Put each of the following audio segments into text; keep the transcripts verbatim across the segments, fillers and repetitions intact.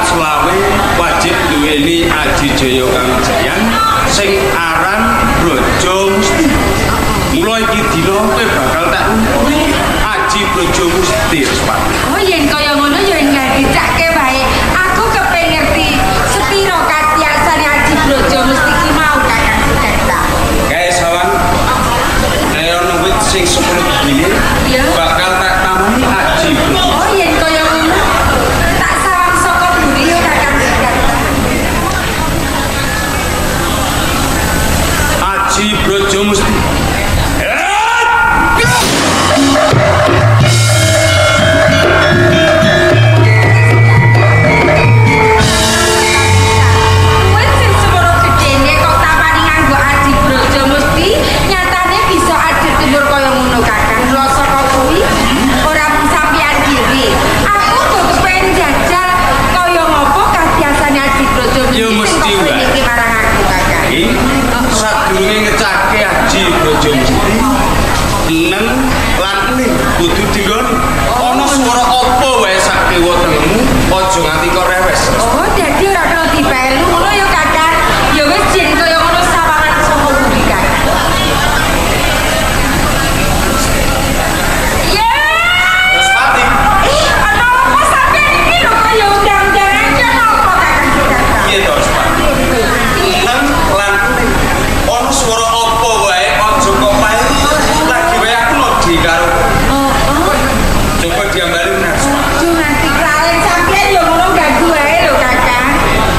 selawe wajib duweni Aji Jaya Kangjayan sing aran Brojo Musti. Mula iki dina kowe bakal tak umpuni Aji Brojo Musti Respati. Oh yen kaya ngono ya enggak dicake wae. Aku kepen ngerti sepiro katiasane Aji Brojo Musti ki mau Kakang Sugata. Kae sawan nek ono wit sing sepuluh bili bakal tak tamani Aji Brojo. Oh yen kaya ngono tak sawang saka buri ya Kakang Sugata. Aji Brojo Musti. Sadurunge ngecake Aji Brojo Musti neng lan ning kudu dinggoni ana swara apa wae sak kiwa tengemu aja nganti kok rewes. Oh dadi ora kena dipelu ngono ya Kakang. Ya wis jen kaya ngono sawangan saka buri Kakang. Ya Respati. Eh ana apa sampeyan iki lho kaya undang-undangan ki ana apa Kakang Sugata? Piye to Respati? Neng lan ning ana swara apa wae aja kok pae lagi wae aku lodi karo. Oh oh. Coba diambali meneh. Aduh nanti kalian sampeyan ya ngono ganggu wae lho Kakang.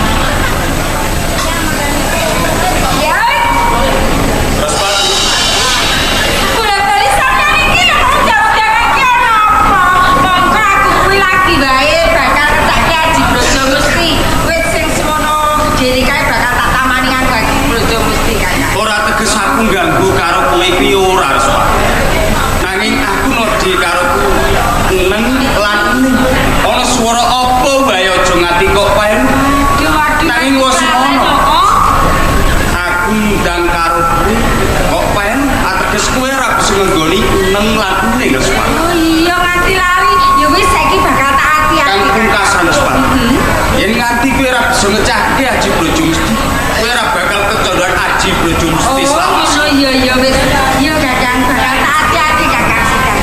Ya. Respati. Bola bali sampeyan iki lho undang-undangan ki ana apa? Monggo aku kuwi lagi wae bakal ngetake Aji Brojo Musti. Wis sing semono gedhe kae bakal tak tamani karo Aji Brojo Musti Kakang. Ora teges aku ganggu karo kowe iki ora Respati. Nanging aku nodi karo kowe neng lan ning ana swara apa wae aja nganti kok pae. Aduh aduh. Nanging wis ngono. Aku ndang karo kowe kok pae ateges kowe ora bisa nggoni neng lan ning Respati. Oh iya nganti lali. Ya wis saiki bakal tak ati-ati. Kang pungkasan Respati. Yen nganti kowe ora bisa ngecake Aji Brojo Musti, kowe ora bakal kecondohan Aji Brojo Musti Oh, selawase. ngono iya iya wis. Iya Kakang bakal tak ati-ati Kakang Sugata.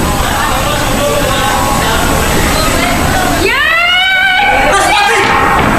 Ya! Respati.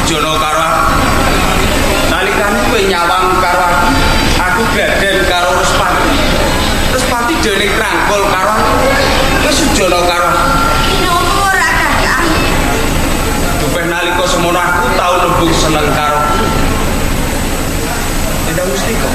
sujono karo aku. Nalikane kowe nyawang karo aku, aku gaden karo Respati. Respati dene krangkul karo aku. Kowe sujono karo aku. Nopo ora Kakang? Dupeh nalika semono aku tau lembung seneng karo kowe. Endang Mustika.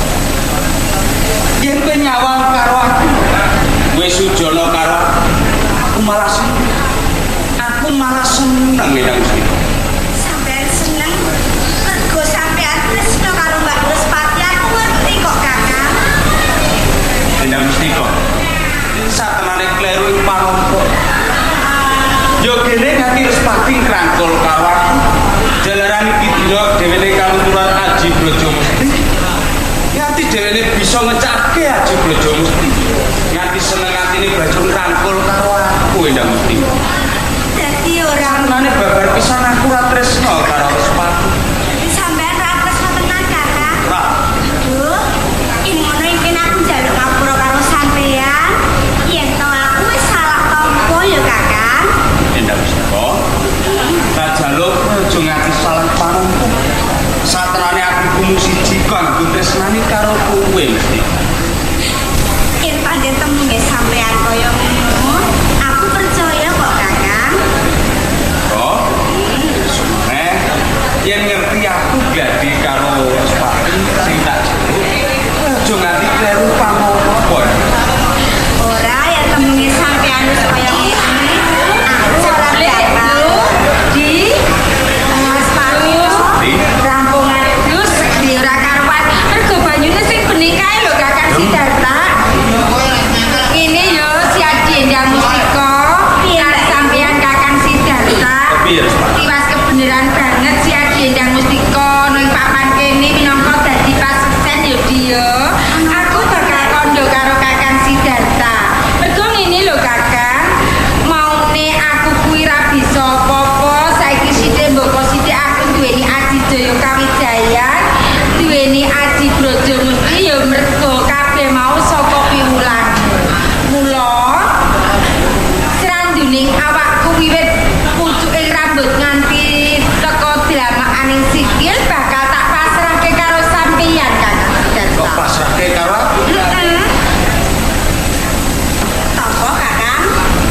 Yen kowe nyawang karo aku, kowe sujono karo aku, aku malah seneng. Aku malah seneng Endang Mustika. Sampeyan seneng mergo sampeyan tresno karo Mbak Respati aku ngerti kok Kakang. Endang Mustika. Satenane kleru ing panompo. Yo kene ngati Respati krangkul karo aku. Jalaran iki dina dhewene kaluturan Aji Brajamusti. Ngati dhewene bisa ngecake Aji Brajamusti. Ngati seneng atine Braja krangkul karo aku Endang Mustika. Dadi ora Nane babar pisan aku ora tresno karo Respati. sampeyan ra tresno tenan Kakang. Ora. Duh, ing ngono iki aku njaluk ngapura karo sampeyan. Yen to aku wis salah tampa ya Kakang. Endang Mustika. Tak jaluk aja ngati salah panompo. Saterane aku kumu siji kanggo tresnani karo kowe mesti. Yen pancen temune sampeyan kaya ngono, aku percaya kok Kakang. Oh. Semene yen ngerti aku gadi karo Respati sing tak jaluk. Aja nganti kleru pamono. Ora ya temune sampeyan wis kaya ngene. Aku ora bakal di Respati. Di Rampung adus di ora karuan. Mergo banyune sing bening kae lho Kakang Sidarta. Ini yo si Adi Endang Mustika. Piye sampeyan Kakang Sidarta? piye Respati? Tiwas kebeneran banget si Adi Endang Mustika nang papan kene minangka dadi paseksen yo dia. Aku bakal kondo karo Kakang Sidarta. Mergo ngene lho Kakang, maune aku kuwi ra bisa apa-apa, saiki sithik mboko sithik aku duweni Aji Jaya Kawijayan, duweni Aji Brajamusti ya mergo kabeh mau saka piwulan. Mula sranduning awakku wiwit pucuking rambut nganti teko dlamaaning sikil bakal tak pasrahke karo sampeyan Kakang Kok Sidarta. pasrahke karo aku? Heeh. Topo Kakang?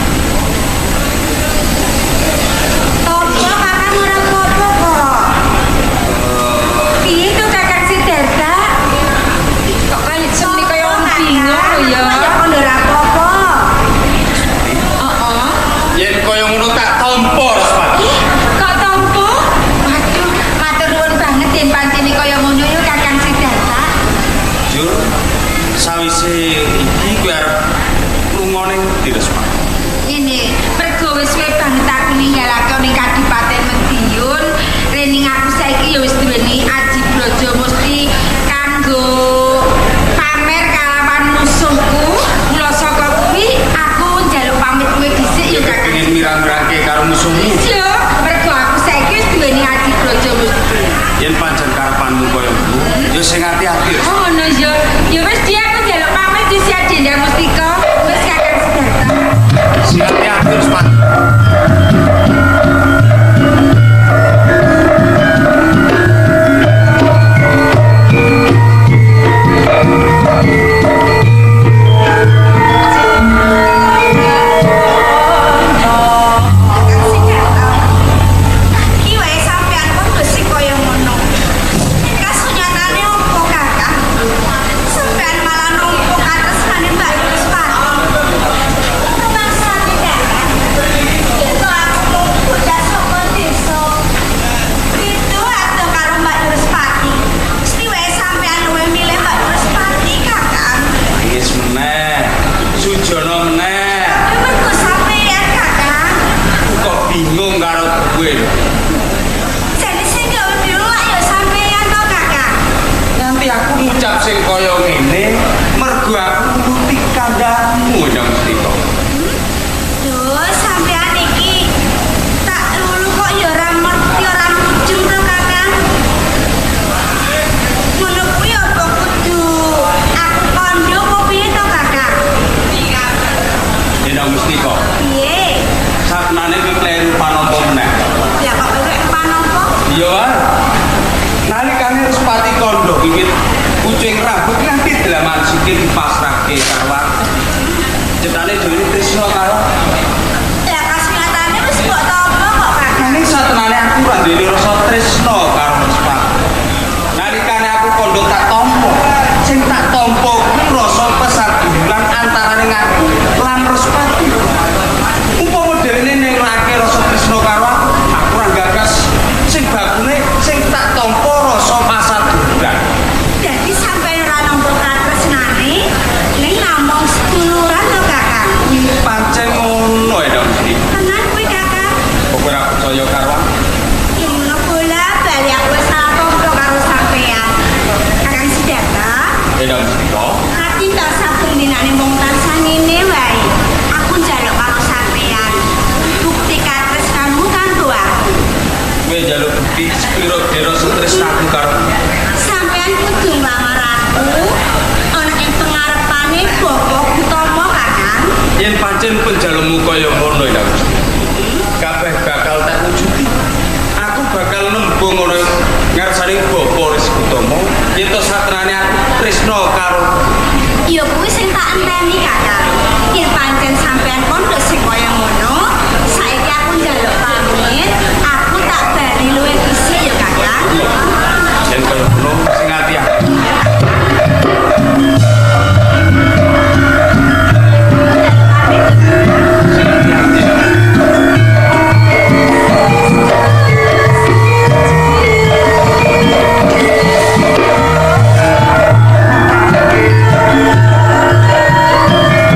Topo Kakang ora apa-apa kok. Piye to Kakang Sidarta? Kok kaya seni kaya wong bingung lho ya. Ya kok ora apa-apa. Heeh. Yen kaya ngono tak tampa Respati. Kok tompo? Waduh, matur nuwun banget yen pancene kaya ngono ya Kakang Sidarta. Jur sawise iki kowe arep lunga ning ndi Respati? Ini mergo wis suwe banget aku ninggalake ning Kadipaten Madiun. Rening aku saiki ya wis duweni Aji Brajamusti kanggo pamer kalawan musuhku. Mula saka kuwi aku njaluk pamit kowe dhisik ya Kakang. Pengen mirang-mirangke karo musuhmu. Iya, mergo aku saiki wis duweni Aji Brajamusti. Yen pancen karepanmu kaya ngono, ya sing ati-ati Respati. Oh, no ya. Ya wis dia aku njaluk pamit dhisik Adi Endang Mustika. Wis Kakang Sidarta. Sing ati-ati Respati. Kakang Sidarta. Iki wae sampean kok wis kaya ngono. Kasunyatane opo Kakang? iya wae. Nalikane Respati Kandha wiwit kucing rambut nganti delaman sikil dipasrahke karo aku. Cetane dhewe Trisno karo. Ya kasmatane wis mbok tampa kok, Kakang. Nanging satenane aku ora duwe rasa tresno karo Respati. Nalikane aku kandha tak tampa, sing tak tampa kuwi rasa persatuan antarane aku lan Respati. Umpama dhewene nenglake rasa tresno karo aku, aku ora gagas sing bakune sing tak tampa rasa pasatuan. Dadi sampeyan ora nampa katresnane ning namung seduluran to, Kakang. Pancen ngono ya, Dok. Tenan kuwi, Kakang. Kok ora percaya karo aku? Ya ngono bola bali aku wis salah tampa karo sampeyan. Kakang Siddhartha, Ya, Dok. Dok. ati tak saben dinane mung tansah ngene wae. Aku njaluk karo sampeyan. Bukti katresnanmu kanggo aku. Kowe njaluk bukti sepiro-piro tresnaku karo Sampeyan kudu nglamar aku ana ing pengarepane Bapak Utama, Kakang. yen pancen penjalukmu kaya ngono ya Gusti. Kabeh bakal tak wujudi. Aku bakal nembung ngono ngarsane Bapak Rizky Utama yen to satrane aku tresna karo Ya kuwi sing tak enteni, Kakang. Yen pancen sampeyan kondo sing kaya ngono, saiki aku njaluk pamit, aku tak bali luwih dhisik ya, Kakang. yen kaya ngono sing ati-ati. Kakang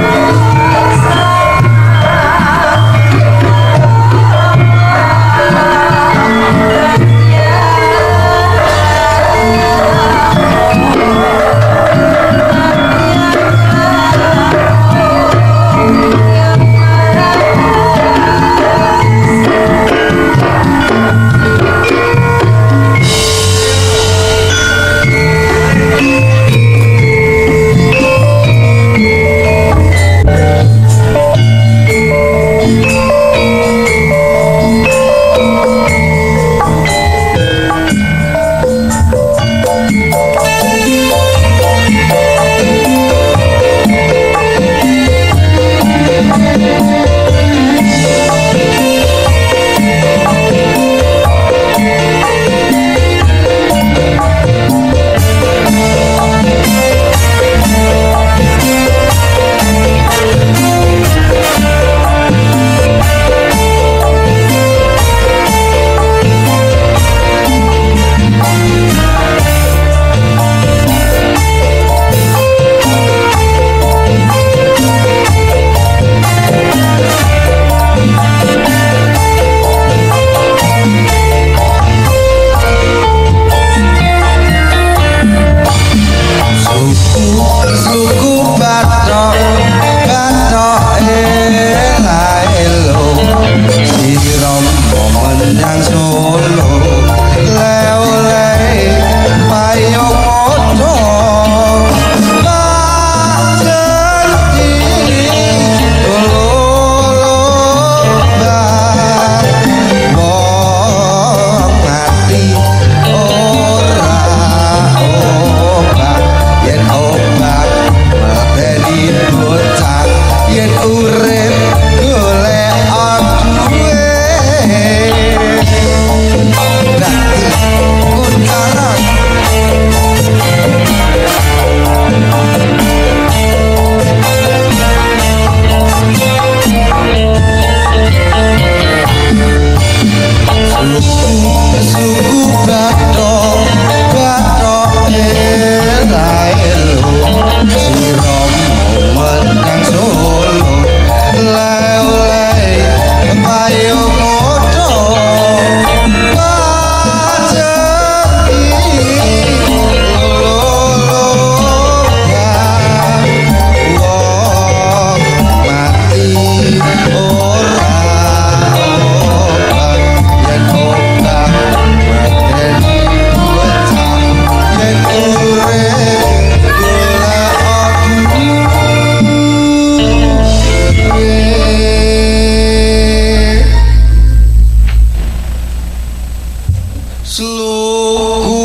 Sluku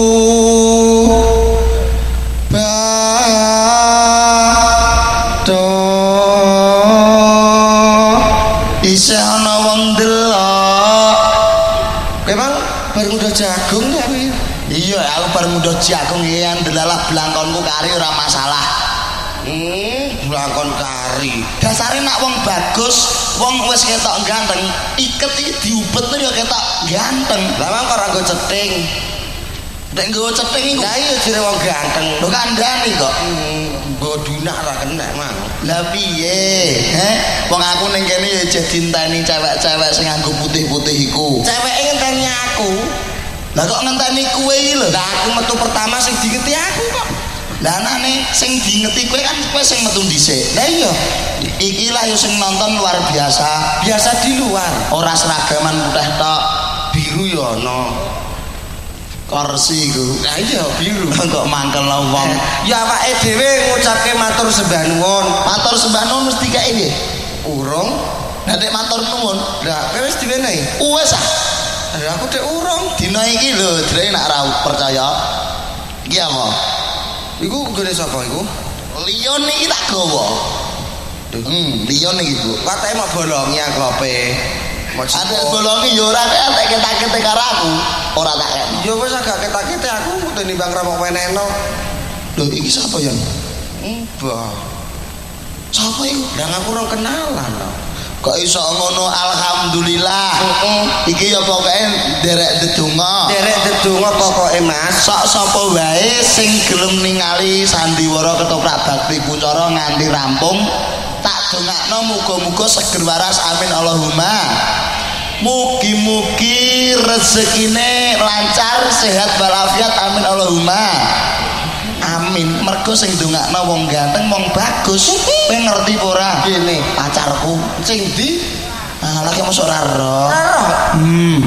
bato isih ana wong delok. Kowe mang bar muda jagung ta kowe? Iya, aku bar muda jagung yen delalah blangkonku kari ora masalah. Hmm, blangkon kari. Dasare nak wong bagus, wong wis ketok ganteng, iket iki diubet ya ketok ganteng. Lah mang kok ora nggo ceting. Nek nggo ceting iku. Lah iya jere wong ganteng. Lho kandhani kok. Nggo dunak ra kena mang. Lah piye? Heh, wong aku ning kene ya jadi ngenteni cewek-cewek sing nganggo putih-putih iku. Ceweke ngenteni aku. Lah kok ngenteni kowe iki lho. Lah aku metu pertama sing dingeti aku kok. Lah anane sing dingeti kowe kan kowe sing metu dhisik. Lah iya. Iki lah yo sing nonton luar biasa. Biasa di luar. Ora seragaman putih tok, biru yo ana. Kursi iku. Lah iya biru. Kok mangkel wong. Ya awake dhewe ngucapke matur sembah nuwun. Matur sembah nuwun mesti kae piye? Urung. Lah nek matur nuwun, lah kowe wis diwenehi. Wis ah. Lah aku dek urung. Dina iki lho, jare nek ora percaya. Iki apa? Iku gede sapa iku? Lion iki tak gawa. Hmm, lion iki, Bu. Watake mok bolongi anglope. Ada bolongi yo ora tak ketak-ketek karo aku. Ora tak kek. Yo wis agak ketak-ketek aku kudu nimbang ramok weneno. Lho iki sapa yen? Mbah. Sapa iku? Lah aku ora kenalan. Kok iso ngono alhamdulillah. Heeh. Iki ya pokoke derek dedonga. Derek dedonga pokoke Mas. Sok sapa wae sing gelem ningali sandiwara ketoprak bakti kuncara nganti rampung, tak dongakno muga-muga seger waras amin Allahumma. Mugi-mugi rezekine lancar, sehat walafiat amin Allahumma. Amin. Mergo sing ndongakno wong ganteng, wong bagus. Kowe ngerti apa ora? Kene pacarku. Sing ndi? Ah, lagi mosok ora roh. Hmm.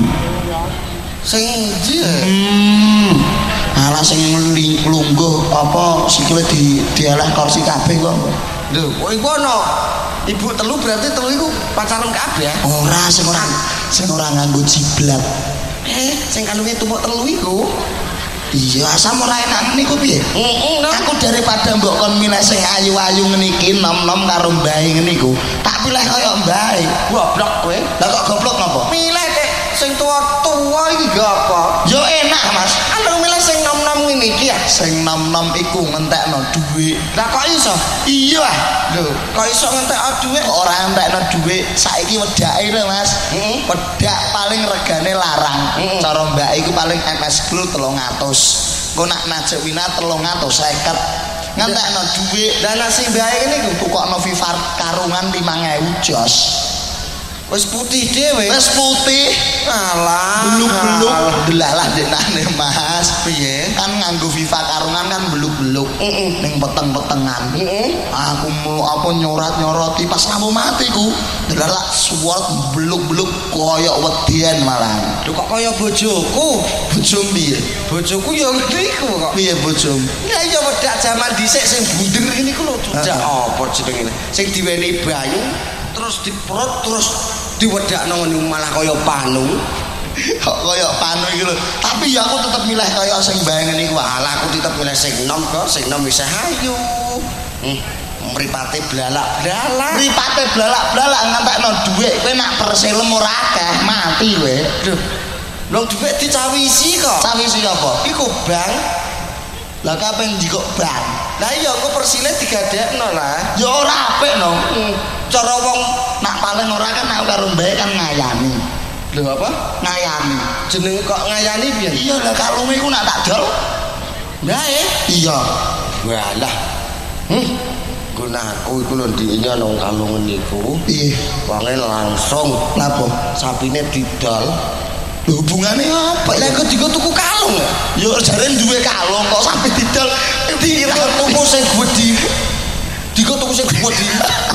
Sing ndi? Hmm. Ala sing lungguh apa sikile di dialah kursi kabeh kok. Lho, kok iku ana ibu telu berarti telu iku pacaran kabeh ya? Ora, sing ora sing ora nganggo jiblat. Eh, sing kandunge tumpuk telu iku. Iya, asam ora enak niku piye? Heeh, aku daripada mbok kon milih sing ayu-ayu ngene iki nom-nom karo mbae ngene iku, tak pilih kaya mbae. Goblok kowe. Lah kok goblok ngapa? Milih Dek sing tua-tua iki gak apa. Yo enak, Mas. Andeng milih sing nom-nom ngene iki ya. Sing nom-nom iku ngentekno dhuwit. Lah kok iso? Iya. Lho, kok iso ngentekno dhuwit? Ora ngentekno dhuwit. Saiki wedake lho, Mas. Heeh. Wedak paling regane larang. Cara mbak iku paling M S Glow telung atus. Kok nak najek wina telung atus seket. Ngentekno dhuwit. Lah nasi mbake ngene iku tukokno Vivar karungan limang ewu jos. Wis putih dhewe. Wis putih. Alah, beluk-beluk. Delalah denane Mas. Piye? Kan nganggo Viva karungan kan beluk-beluk. Heeh. Ning peteng-petengan. Heeh. Aku mau apa nyorat-nyoroti pas lampu mati ku. Delalah suwot beluk-beluk koyo wedian malah. Lho kok koyo bojoku? Bojom piye? Bojoku ya ngene iku kok. Piye bojom? Ya iya wedak jaman dhisik sing bunder ngene iku lho. Apa jenenge? Sing diwenehi bayu terus diperut terus diwedakno ngene malah kaya panu. Kok kaya panu iki lho. Tapi ya aku tetep milih kaya sing bae ngene iku. Alah aku tetep milih sing nom kok, sing nom isih ayu. Hmm, mripate blalak-blalak. Mripate blalak-blalak ngantekno dhuwit kowe nak perselem ora akeh, mati kowe. Lho. Lho dhuwit dicawisi kok. Cawisi apa? Iku bang. Lah kapan njikok bang? Lah iya kok persile digadekno lah. Ya ora apik no. Hmm. Cara wong nak paling ora kan aku karo mbae kan ngayani. Lho apa? Ngayani. Jenenge kok ngayani piye? Iya lah kalunge iku nak tak dol. Mbae? Iya. Walah. Hmm. Gunaku iku lho ndiknya nang kalung niku. Piye? Wonge langsung napa? Sapine didol. Lho hubungane apa? Lah kok digo tuku kalung ya? Yo jare duwe kalung kok sampe didol dikira tuku sing gedhi. Digo tuku sing gedhi.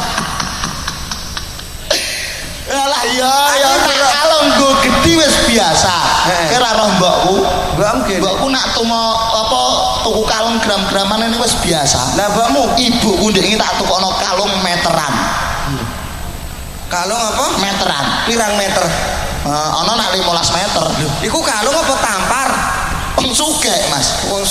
Alah ya ya kalung go gedhi wis biasa. Kira roh mbokku. Mbokmu kene. Mbokku nak tumo apa tuku kalung gram-graman ini wis biasa. Lah mbokmu ibuku ndek tak tukono kalung meteran. Kalung apa? Meteran. Pirang meter? Uh, ana nak lima belas meter. Iku kalung apa tampar?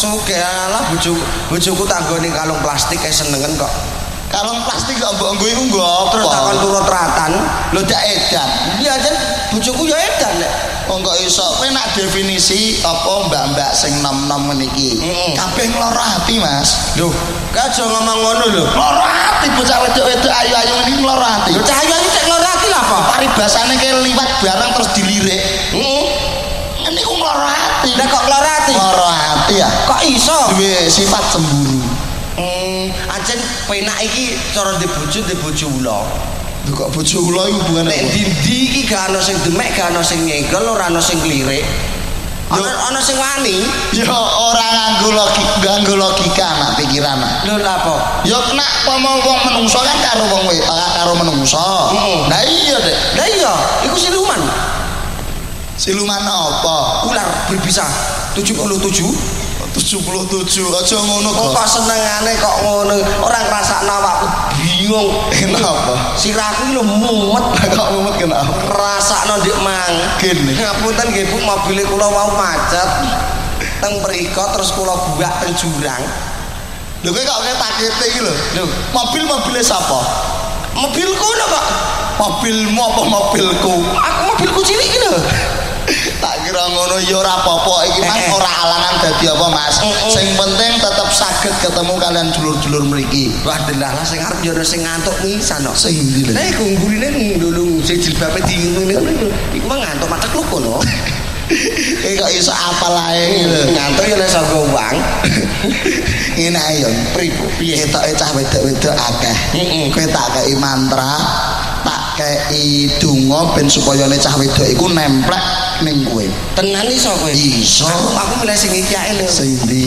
sugih alah bojoku bojoku tanggone kalung plastik kae senengen kok. Kalung plastik kok mbok nggo iku nggo apa? Terus takon turut ratan. Lho dak edan. Iya jan bojoku ya edan nek. Oh kok iso kowe nak definisi apa mbak-mbak sing nom-nom meniki. Kabeh ngloro ati, Mas. Lho, aja ngomong ngono lho. Ngloro ati bocah wedok-wedok ayu-ayu meniki ngloro ati. Lho cah ayu cek ngloro ati lha apa? Paribasane ke liwat barang terus dilirik. Heeh. Niku ngloro ati. Lah kok ngloro ati? Ngloro ati ya. Kok iso? Duwe sifat cemburu. Hmm, ancen penak iki cara ndek bojo ndek bojo ula. Lho kok bojo kula iki hubungane Nek ndi-ndi iki gak ana sing demek, gak ana sing nyekel, ora ana sing klirik. Ana ana sing wani. ya ora nganggo logika, nganggo logika nak pikiran. Lho lha apa? Ya nak pomo wong menungso kan karo wong wedok karo menungso. Lah iya, Dek. Lah iya, iku siluman. Siluman apa? Ular berbisa tujuh puluh tujuh. tujuh puluh tujuh aja ngono kok. Kok senengane kok ngono. Ora ngrasakno awakku bingung. Kenapa? Sirahku iki lho mumet. Kok mumet kenapa? Rasakno ndek mang. Gini. Ngapunten nggih Bu, mobile kula wau macet. Teng mriko terus kula buak teng jurang. Lho kowe kok kaya takete iki lho. Lho, Mobil-mobile sapa? mobilku lho Pak. Mobilmu apa mobilku? Aku mobilku cilik iki lho. Tak kira ngono ya ora apa-apa iki Mas, ora alangan dadi apa Mas. Sing penting tetep saged ketemu kalian dulur-dulur mriki. Wah delalah sing arep yo sing ngantuk ngisan kok. Sing ndi lho? Lah iku nggurine ndulung sing jilbabe di ngene iku mah ngantuk macet lu kono. Eh kok iso apal ae lho. Ngantuk yo nek sanggo uang. Ngene ae yo, pribu. Ketoke cah wedok-wedok akeh. Kowe tak kei mantra, tak kei donga ben supaya ne cah wedok iku nemplek ning kowe. Tenan iso kowe? Iso. Aku, aku milih sing iki ae lho. Sing ndi?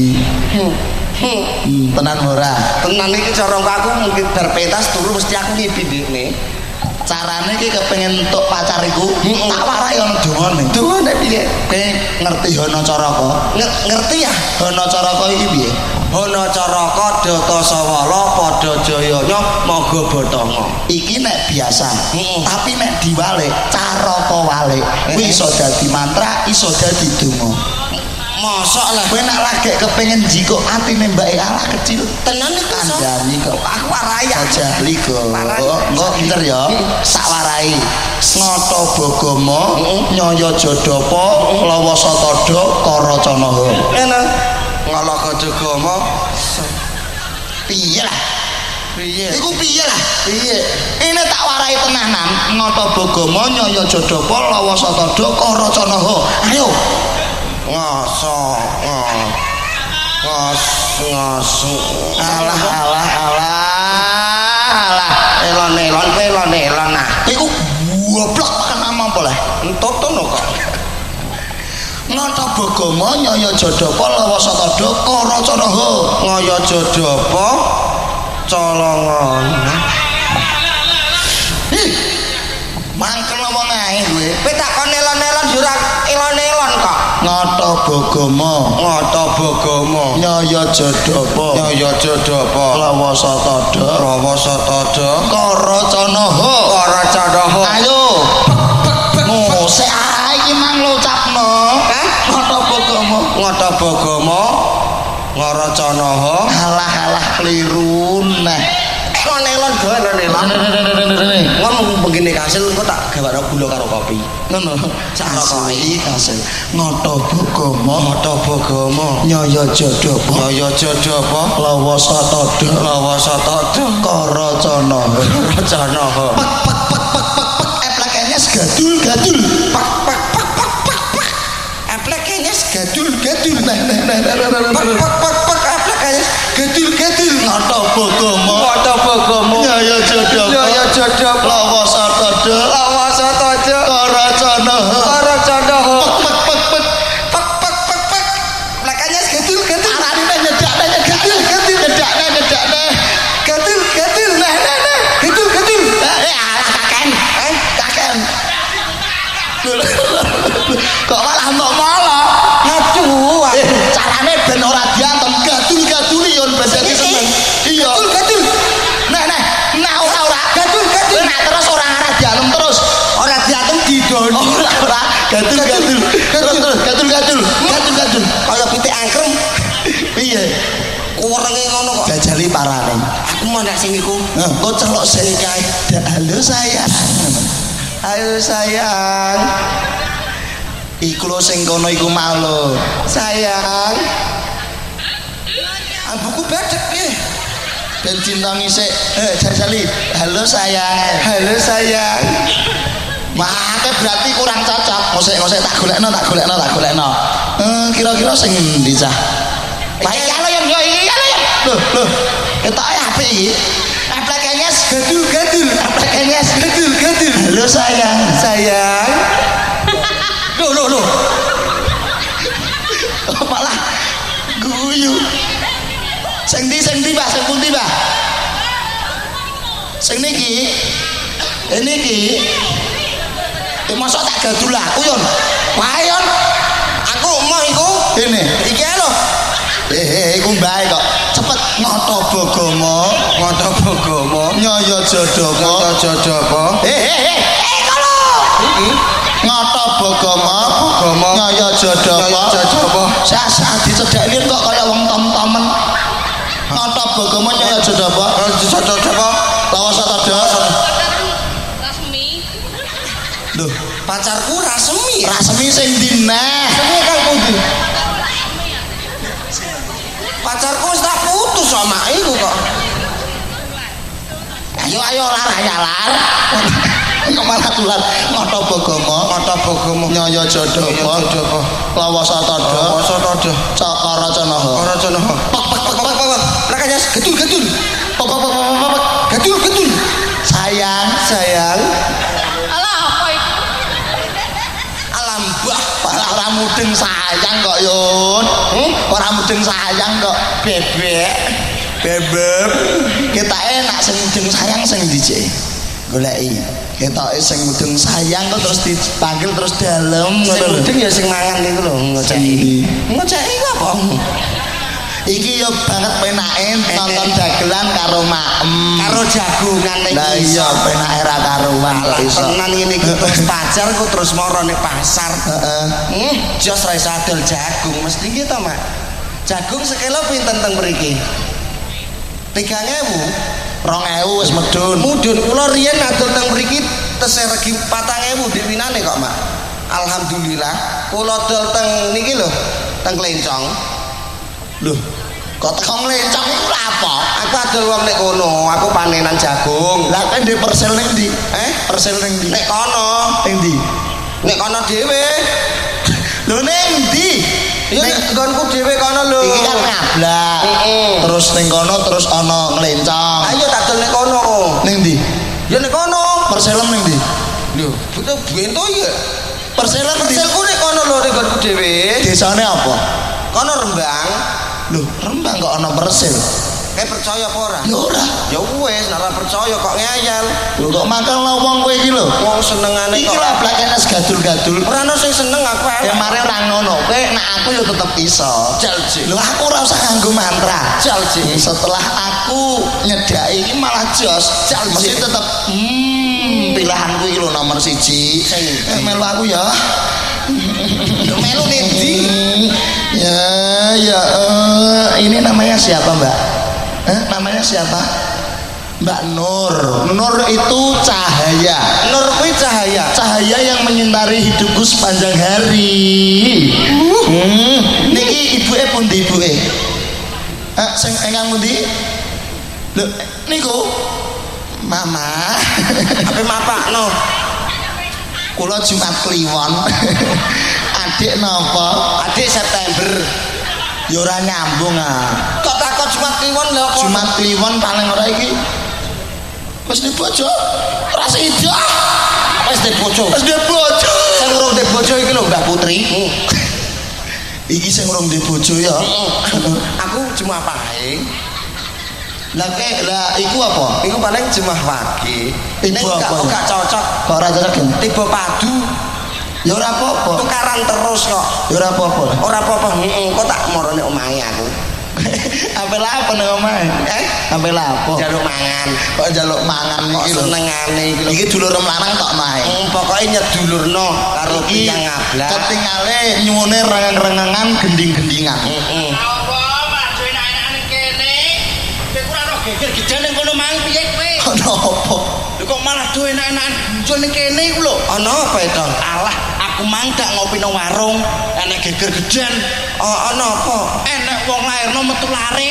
Hmm, tenan ora? Tenan iki cara aku mungkin berpetas turu mesti aku ngipi ndekne. Carane iki kepengin entuk pacar iku, tak warai ana dongane. Dongane piye? Kowe ngerti Hana Caraka? Ngerti ya? Hana Caraka iki piye? Hana Caraka Data Sawala padha jayanya maga batanga. Iki nek biasa, tapi nek diwalik caraka walik kuwi iso dadi mantra, iso dadi donga. Mosok lah kowe nek lagi kepengin jikok atine mbake Allah kecil tenan iki iso. Kandhani kok Aku warai jajali kok. Kok pinter ya. Sak warai. Ngata Bagama, Nyaya Jodapa, Lawasa Tada, Karacanaha. Enak. Ngala Jodapa. Piye lah? Piye? Iku piye lah? Piye? Ini tak warai tenanan. Ngata Bagama, Nyaya Jodapa, Lawasa Tada, Karacanaha. Ayo. Ngaso, ngas, ngas, alah, alah, alah, alah, elon, elon, elon, elon, nah. Iku goblok makan nama apa lah? Entot tuh no kok. Ngata Bagama, Nyaya Jodapa, Lawasa Tada, Karacanaha. Nyaya Jodapa, colongan. Mangkel wong ae kowe. Kowe tak kon elon-elon jurang elon-elon kok. Ngata Bagama, Ngata Bagama, Nyaya Jodapa, Nyaya Jodapa, Lawasa Tada, Lawasa Tada, Karacanaha. Karacanaha. Ayo. Ngosek ae iki mang locapno. Hah? Ngata Bagama, Ngata Bagama, Karacanaha. alah-alah keliru nah. Elon-elon go elon-elon. Ngomong begini kasil engko tak gawakno gula karo kopi. Ngono. Sak rokoki kasil. Ngata Bagama, Ngata Bagama, Nyaya Jodapa, Nyaya Jodapa, Lawasa Tada, Lawasa Tada, Karacanaha. Karacanaha. Pek pek pek pek pek pek epleknya segadul gadul. Pak pak pak pak pak pak. Epleknya Gadul gadul. Nah nah nah nah nah nah. pak pak pak pak epleknya gadul gadul. Ngata Bagama, Ngata Bagama, Nyaya Jodapa, Nyaya Jodapa, Lawasa Tada, Lawasa Tada, Karacanaha. Karacanaha. Pek pek pek Pak pak pak pak. Epleknya gadul gadul. arane nyedakne nyedakne gadul nyedakne nyedakne. Gadul gadul. Nah nah nah. Gadul gadul. Eh alah kaken. Eh kaken. Kok malah entuk mala. Aduh. Eh, carane ben ora diantem gadul-gadul yo ben dadi seneng. Iya. Gadul gadul. Nah nah, nah ora ora. Gadul gadul. Nah terus ora arah diantem terus. Ora diatem didon. Ora ora gadul-gadul. Terus terus gadul-gadul. Gadul-gadul. Kaya pitik angkrem. renge ngono kok. Jajali parane. Aku mau nek sing iku. Heeh, kok celok sing kae. Halo sayang. Halo sayang. Iku lho sing kono iku malu. Sayang. Ambuku bedek piye? Ben cinta ngisik. Eh, Jajali. Halo sayang. Halo sayang. Maka berarti kurang cocok. Ngosek-ngosek tak golekno, tak golekno, tak golekno. Eh, kira-kira sing endi cah? Baik kalau yang yo iki kalau yang. Loh, loh. Ketoke apik iki. Aplakanya gadul gadul. Aplakanya gadul gadul. Halo sayang, sayang. Loh, loh, loh. Oh, malah guyu. Sing ndi sing ndi, Pak? Sing pundi, Pak? Sing niki. Eh niki. Eh mosok tak gadul aku yon. Wae yon. Aku mau iku. Ini. Iki lho. Eh, iku mbae kok. Cepet ngoto bogomo, Ngoto bogomo. nyoyo jodomo. Ngoto jodomo. Eh, eh, eh, eh, kalau. Iki Ngoto bogomo, bogomo. nyoyo jodomo. Nyoyo jodomo. Sak-sak dicedhakin kok kaya wong tom-tomen. Ngoto bogomo nyoyo jodomo. Jodomo. Lawa satodo. Rasmi. Lho, Pacarku Rasmi. rasmi sing ndi neh? Rasmi kang pundi? Pacarku wis tak putus sama iku kok. Ayo ayo lar ayo lar. Kok malah tular ngoto bogomo, Ngoto bogomo. nyoyo jodomo. Jodomo. Lawa satodo. Wasa todo. Cakara canaha. Ora jono. Pak pak pak pak pak. Rakanya gedul gedul. Pok pok pok pok pok. Gedul gedul. Sayang, sayang. Alah apa iku? Alam bah. Pak ora mudeng sayang kok, Yun. Hmm? Ora mudeng sayang kok, bebek. Bebek. Kita enak sing mudeng sayang sing dicek. Goleki. Ketoke sing mudeng sayang kok terus dipanggil terus dalem Sing ngono lho. mudeng ya sing mangan niku lho ngoceki. Ngoceki ku apa? Iki yo banget penake nonton dagelan karo maem. Karo jagungan ning Lah iya penake ra karuan kok iso. Tenan ngene iki terus pacar ku terus moro ning pasar. Heeh. Hmm, jos ra iso adol jagung mesti ki to, Mak. Jagung sekilo pinten teng mriki? tiga ewu. rong ewu wis medun. Mudun kula riyen adol teng mriki tesih regi patang ewu diwinane kok, Mak. Alhamdulillah kula dol teng niki lho, teng Klencong. Loh, kok teko nglencong iku lha apa? Aku adol wong nek kono, aku panenan jagung. Lah kan di persel ning ndi? Eh, Persel ning ndi? nek kono, Ning ndi? nek kono dhewe. Lho ning ndi? Ya Ning nggonku dhewe kono lho. iki kan ngablak. Heeh. Terus ning kono terus ana nglencong. Ayo tak dol nek kono. Ning ndi? Ya nek kono. Perselem ning ndi? Lho, betul bento ya. Perselem ndi? Perselku nek kono lho nek nggonku dhewe. Desane apa? Kono Rembang. Lho, Rembang kok ana persel? Kayak percaya apa ora? Ya ora. Ya wis, nek ora percaya kok ngeyel. Lho kok makan lah wong kowe iki lho. Wong senengane Iki kok. lah blakene gadul-gadul. Ora ono sing seneng aku elek. Ya mare ora ngono. Kowe nek aku ya tetep iso. Jalji. Lho aku ora usah nganggo mantra. Jalji. Setelah aku nyedaki ini malah jos. Jalji. Mesti tetep hmm, pilihanku iki lho nomor siji. Sing Eh, melu aku ya. Lho melu ndi? Ya, ya, eh, ini namanya siapa Mbak? Eh, namanya siapa? Mbak Nur. Nur itu cahaya. Nur kuwi cahaya. Cahaya yang menyinari hidupku sepanjang hari. Hmm, niki ibuke pundi ibuke? Eh, sing engkang pundi? Lho, niku Mama. Ape mapakno? Kula Jumat Kliwon. Adik napa? Adik September. Ya ora nyambung ah. Kok takut Jumat Kliwon lho apa? Jumat Kliwon paling ora iki. Wis di bojo. Ora sida. Wis di bojo. Wis di bojo. Sing urung di bojo iki lho Mbak Putri. Iki sing urung di bojo ya. Aku cuma paling. Lah ke lah iku apa? Iku paling jemah pagi. Ibu Nek apa gak ya? gak cocok. Kok ora cocok ya? Tiba padu. Ya ora apa-apa. Tukaran terus kok. Ya ora apa-apa. Ora apa-apa. Heeh, kok tak marane omahe aku. Ampe lah apa nang omahe? Eh, Ampe lah apa? jaluk mangan. Kok njaluk mangan Kok iki lho. senengane iki lho. Iki dulur lanang tok nae. Hmm, pokoke nyedulurno karo Iki tiyang ngablak. ketingale nyuwune rengeng-rengengan gending-gendingan. Heeh. Apa mak duwe enak-enak ning kene? geger gejan ning kono mang piye kowe? Ana apa? Lho kok malah do enak-enakan muncul ning kene iku lho. Ana apa to? Alah, aku mang dak ngopi nang warung, enek geger gejan. Oh, ana apa? Enek wong lairno metu lare.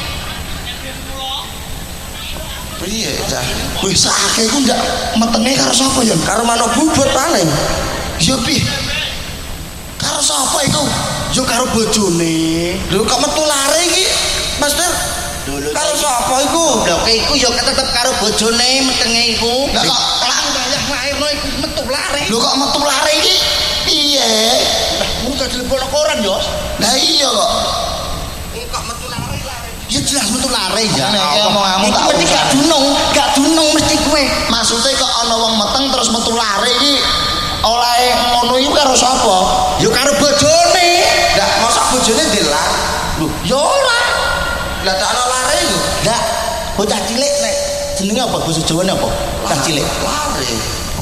Piye, Cah? Wis sakake iku ndak metenge karo sapa ya? Karo manuk bubut paling. Ya pi. Karo sapa iku? Yo karo bojone. Lho kok metu lare iki? Mas Dur. Karo sapa iku? Lho ke iku yo tetep karo bojone metenge iku. Lah kok lang bayah lairno iku metu lare. Lho kok metu lare iki? Piye? Lah mung telepon koran yo. Lah iya kok. Kok metu lare lare. Ya jelas metu lare ya. Nek omonganmu tak mesti gak dunung, gak dunung mesti kowe. Maksudnya kok ana wong meteng terus metu lare iki oleh ngono iku karo sapa? Yo karo bojone. Lah mosok bojone ndelar. Lho, yo ora. Lah tak ana lare yo. Lah bocah cilik nek jenenge apa basa Jawane apa? Bocah cilik. Lare.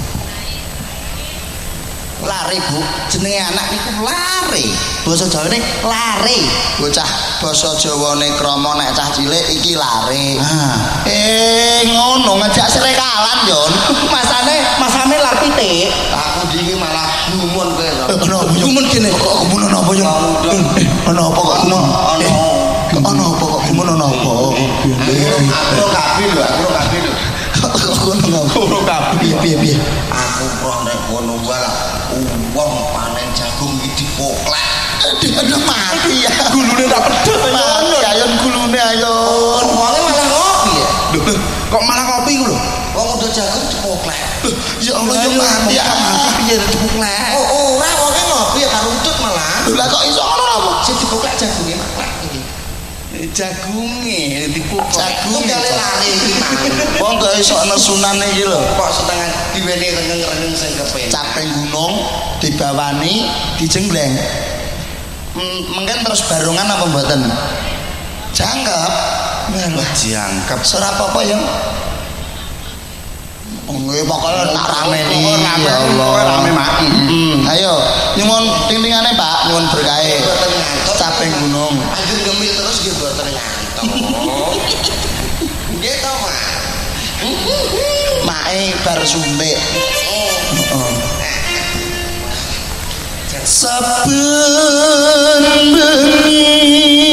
Lare, Bu. Jenenge anak niku lare. Basa Jawane lare. Bocah basa Jawane krama nek cah cilik iki lare. Ah. Eh ngono ngajak srekalan, Yon. Masane, masane lar pitik. Aku dingin malah gumun kowe lho. Gumun kene kok gumun apa yo? Ana apa kok gumun? Ana apa kok gumun ana apa? Aku kabeh lho, aku kabeh lho. Ngono kabeh piye piye. Aku roh nek ngono wae wong panen jagung iki dipoklek. Aduh mati ya. Gulune tak pedhot ngono. Ayon gulune ayon. Wonge malah ngopi ya. Kok malah ngopi ku lho? Wong udah jagung dipoklek. Ya Allah yo mati ya. Piye dipoklek? Oh ora wonge ngopi ya karo udut malah. Lah kok iso ngono apa? Sing dipoklek jagunge maklek iki. Jagunge dipoklek. Jagung kali lari iki mang. Wong kok iso nesunane iki lho. Kok setengah diweni rengeng-rengeng sing kepen. Caping gunung dibawani dijenggleng. Mungkin terus barongan apa mboten? Jangkep. Wah, jangkep. Ora apa-apa ya. Nggih, pokoke tak rameni. Ya Allah, rame mak. Ayo, nyuwun ting-tingane, Pak, nyuwun berkahe. Caping gunung. Anjir ngemil terus nggih mboten ngantuk. Nggih to, Mak. Mae bar sumbek. Heeh. Saben bengi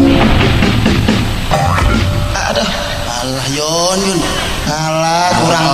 kurang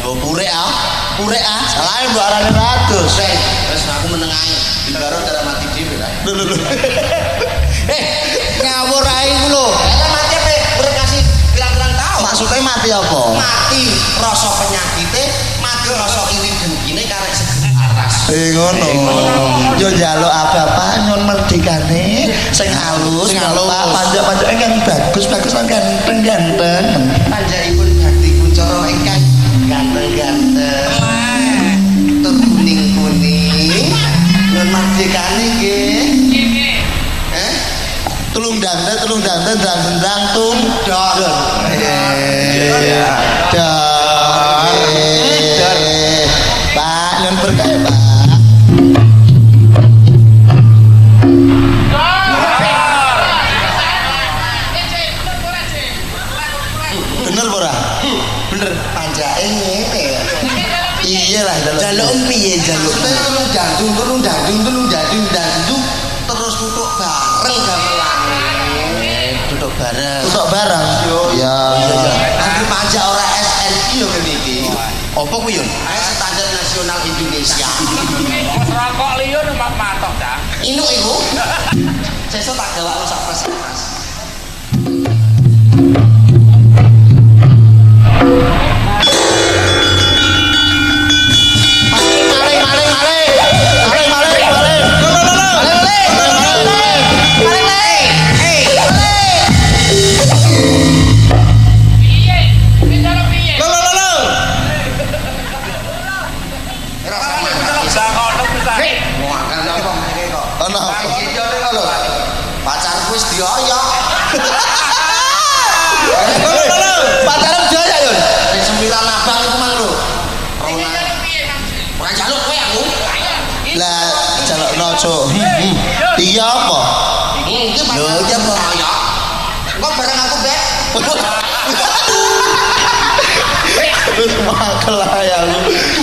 Oh purek ah, purek ah. Salah mbok arane ratus. Wes aku meneng ae. Digaro darah mati dhewe lah. Lho lho lho. Eh, ngawur ae ku lho. Lah mati apa? Urip kasih pirang-pirang tahun. Maksudnya mati apa? Mati rasa penyakite, mati rasa iri dengkine karek segaras. Eh ngono. Yo njaluk apa-apa nyon merdekane sing halus, Sing halus. panjang-panjang kan bagus-bagus kan ganteng-ganteng. Panjangipun bakti kuncara ingkang ganteng-ganteng. Tur kuning-kuning. Nyon merdekane nggih. Nggih. Eh? Tulung dandan, tulung dandan, dan dendang tung Dol. Iya. Dol. Pak nyon berkah Pak. Bener ora? Bener panjake ngene. Iya lah dalam. Jaluk piye jaluk? Tulung dandung, tulung dandung, tulung dandung, dandung terus tutuk bareng gamelan. Duduk bareng. Duduk bareng. Ya. Nanti pajak ora S N I yo ngene iki. Apa kuwi yo? Standar Nasional Indonesia. Rokok liyon mak matok dah. Inu iku. Sesuk tak gawakno sak pres-pres. Pacarku wis dioyok. Pacarku dioyok yo. Sing sembilan abang iku mang lho. Ora jaluk kowe aku. Lah jalukno cuk. Iya apa? Iki lho iki apa? Engko bareng aku, Bek. Wis makel ae aku.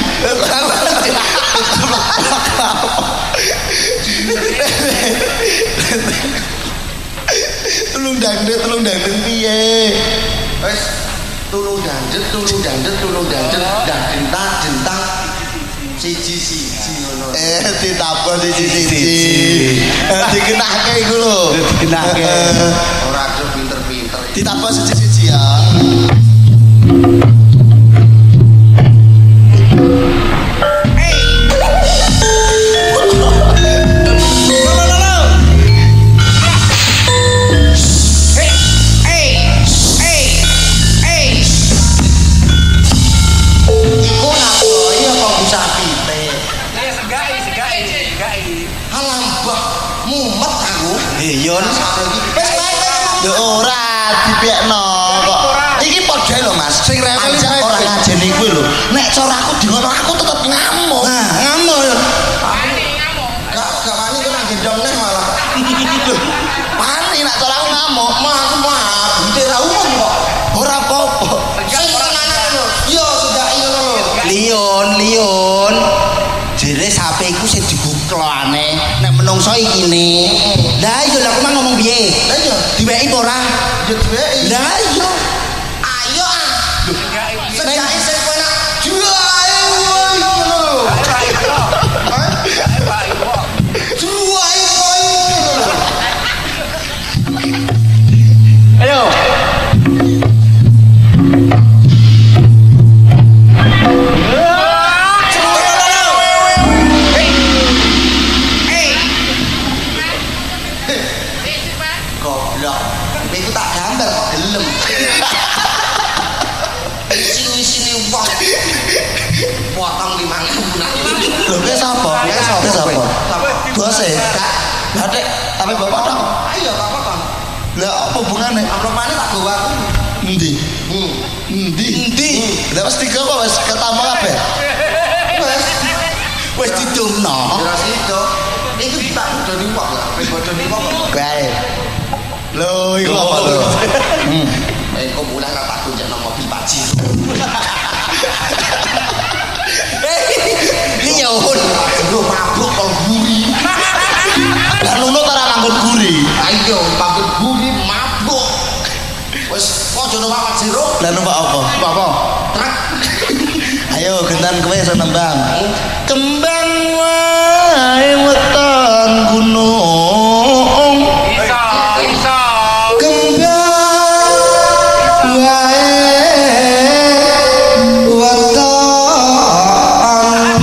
Tulung dangdut, tulung dangdut piye? Wis tulung dandet, tulung dandet, tulung dandet, dan dentang dentang siji-siji ngono. Eh ditapon siji-siji. Eh dikenake iku lho. Dikenake. Ora ada pinter-pinter. Ditapon siji-siji ya. Yon wis yo ora dipiekno kok. Iki padha lho Mas. Sing rewel ora ngajeni kuwi lho. Nek cara aku di ngono aku tetep ngamuk. Nah, ngamuk yo. Wani ngamuk. Gak gak wani kok nang gendong neh malah. Wani nek cara aku ngamuk, Mah aku mah bute ra umum kok. ora apa-apa. Sing tenanan lho. Yo sudah ngono lho. Lion, Lion. Jere sape iku sing dibuklane nek menungso iki ne. Lah iya lha aku mah ngomong piye? Lah iya diweki apa ora? Ya diweki. Lah iya. Ayo ah. Sejake sing kowe nak juae woi ngono lho. Juae woi ngono lho. Ayo. Iku tak gambar kok gelem. Sini-sini wong. Potong lima ribu nak. Lho ke sapa? Ke sapa? Sapa? Bose. Lah Dek, tapi bapak tok. Ayo bapak Bang. Lah apa hubungane? Amplop mana tak gawa aku. Endi? Hmm. Endi? Endi? Lah wis tiga kok wis ketemu kabeh. Wes Wis didumno. jelas itu. Iku tak bodoni wong lah. Wis bodoni wong. Bae. Lho, iku apa lho? Hmm. Eh kok mulai ra tak gonjekno mobil Pajero. Liyon. Lho mabuk kok guri. Lah nunut ora nganggo guri. Ayo pabut guri mabuk. Wis kok jono Pak Pajero. Lah numpak apa? Apa? Truk. Ayo Ayo gentan kowe iso nembang. Kembang wae weton gunung. Iso, iso. Kembang wae weton.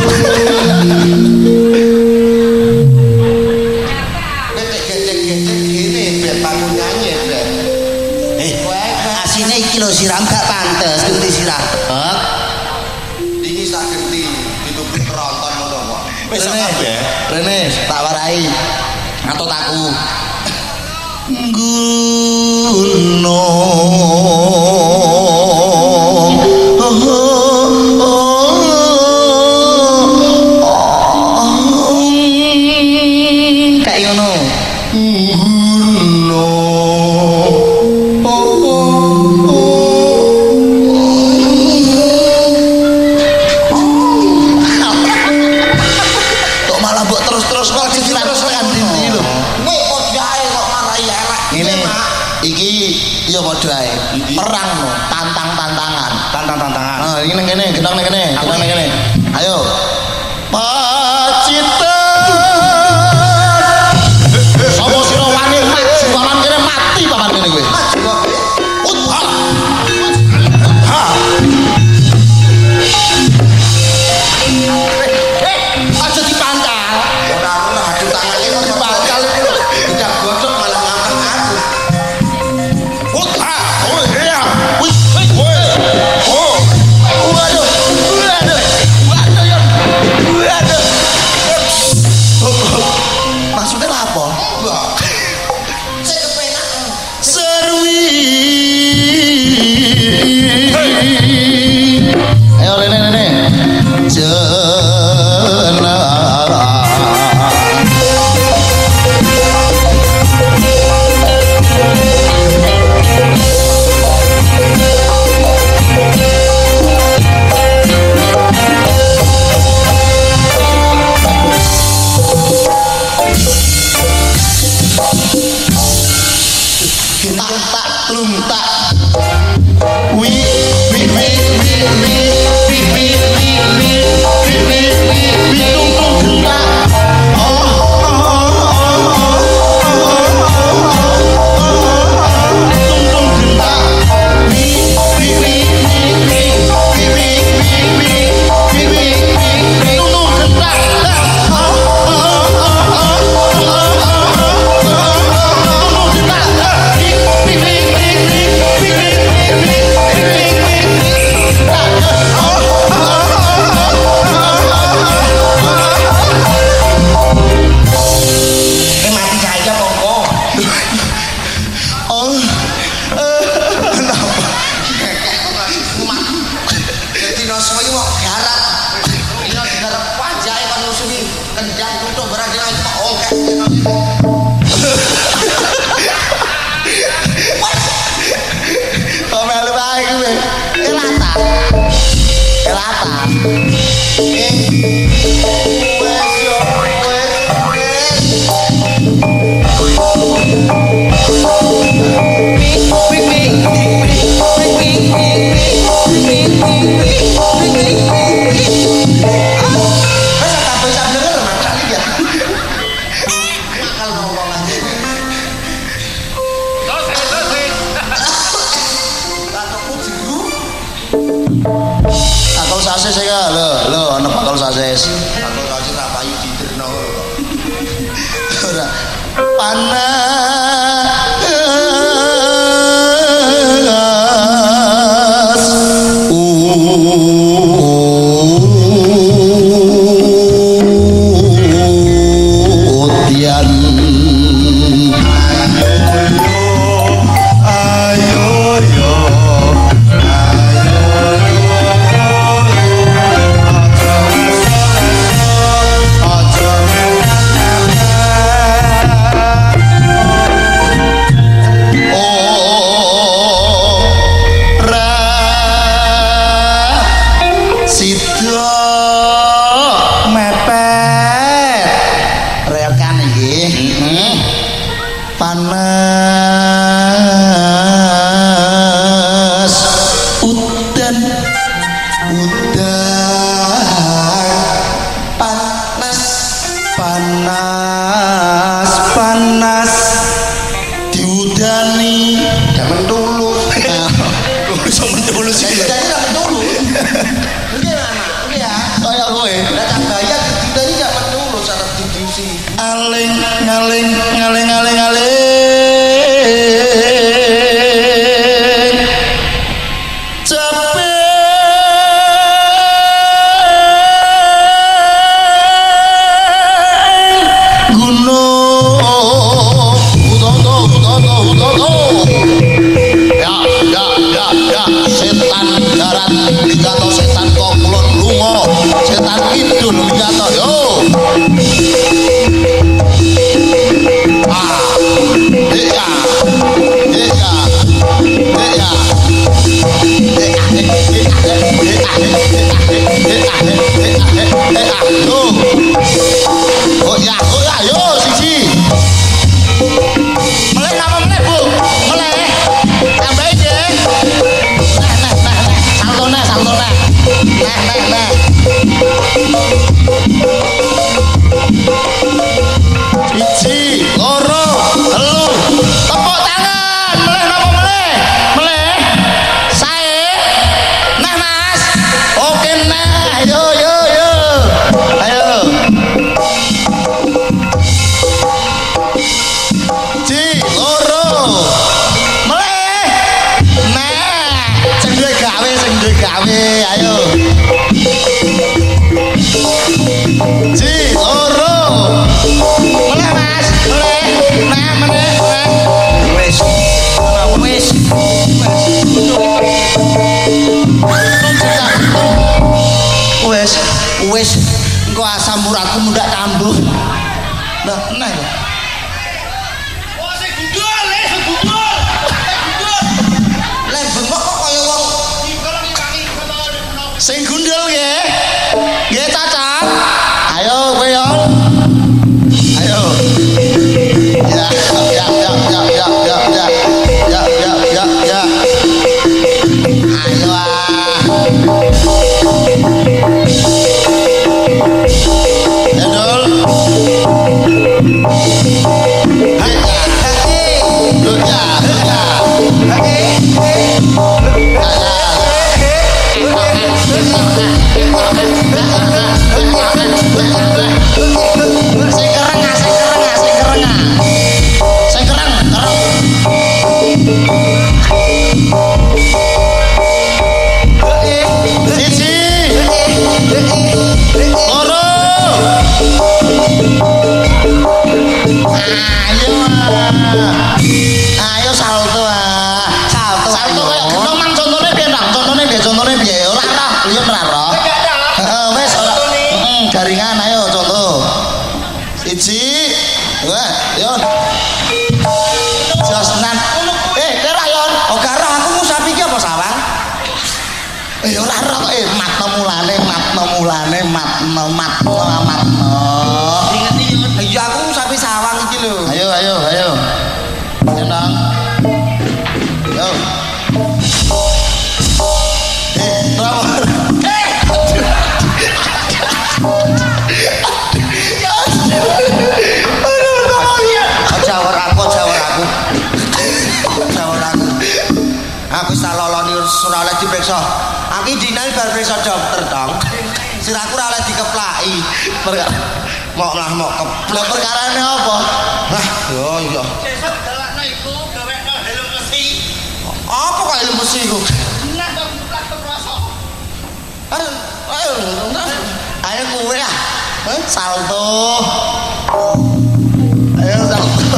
Gecek-gecek gini biar bangun nyanyi, Beb. Eh, asine iki lho siram gak pantes ganti siram. Iki sak genti ditubruk keronton ngono kok. Wis kabeh. Rene tak warai. Ngatot aku. Gunung. Oh, oh, oh. Kayak ngono. Gunung. Oh, oh, kok malah mbok terus-terus kok terus kan dindi lho. Nek kok jae kok marai elek. Ini iki ya padha ae. Perang no, tantang-tantangan. Tantang-tantangan. Nah, ini nang kene, gendang nang kene, gendang nang kene. Ayo. Pacitan. Sopo sira wani maju paman kene mati paman kene kowe. Utha. Ha. Aja dipancal. Ora ora adu tangane kok Dipancal iki lho. udah gosok malah ngangkat aku. Utha. Oh iya. Wih, wih. Oh. Waduh. Waduh. Waduh ya. Waduh. Maksudnya apa? Sik kepenak. Serwi. Ayo Rene Rene. Jenara. Tak tak tlum tak. Wi wi wi wi wi wi wi wi wi wi wi wi wi tung tung gentak. Oh oh tung tung gentak. Wi wi wi wi wi wi wi wi wi wi wi wi tung tung gentak. Eh mati saya pokok. Oh, eh, kenapa? Jadi noso iki kok garap. Ino garap wajahe kon ngusuni kendang tutuk barang lagi kok ongkek. Kok melu bae kuwi? Kelatan. Kelatan. Wes yo, wes, wes. Wes tak bisa denger makan iki ya. Akal ngomong aja. Selesai, selesai. Batukku jeru. Akal sasis iki lho, lho ana bakal sasis. Aku kasih tak payu diderno. Ora panas. Utian. Ayo yo. Ayo yo. ngaling ngaling ngaling ngaling wis engko asam uratku mundak kambuh. Lah enak lho. Oh sing gundul, le sing gundul. Gundul. Lah bengok kok kaya wong sing gundul nggih. Nggih Caca. Ayo kowe yo. Ayo. Ya ya ya ya ya ya ya. Ya ya ya ya. Ayo ah. Ayo salto ah. Salto. Salto koyo gendong mang contone piye, Bang? Contone piye? Contone piye? Ora ora, liyon ora ora. Heeh, wis ora. Heeh, jaringan ayo contoh. Siji. Wah, Yon. Jasnan. Eh, kira Yon. Oh, karo aku ngusapi iki apa sawang? Eh, ora ora kok eh matno mulane, matno mulane, matno matno matno. Ingeti Yon. Iya aku ngusapi sawang iki lho. Ayo, ayo, ayo. Tenang. Yo. Eh, bravo. Eh. Jawar aku, jawar aku. Jawar aku. Aku sak loloni ora oleh diperiksa. Aku dinane bar periksa dokter, Dong. Siraku ora oleh dikeplaki. Mok lah mok keplak perkarane apa? Lah, yo iya. Sesuk delakno iku gawekno helm besi. Apa kok helm besi iku? Nah, kok keplak terasa. Ayo, ayo, ayo kowe ah. Salto. Ayo salto.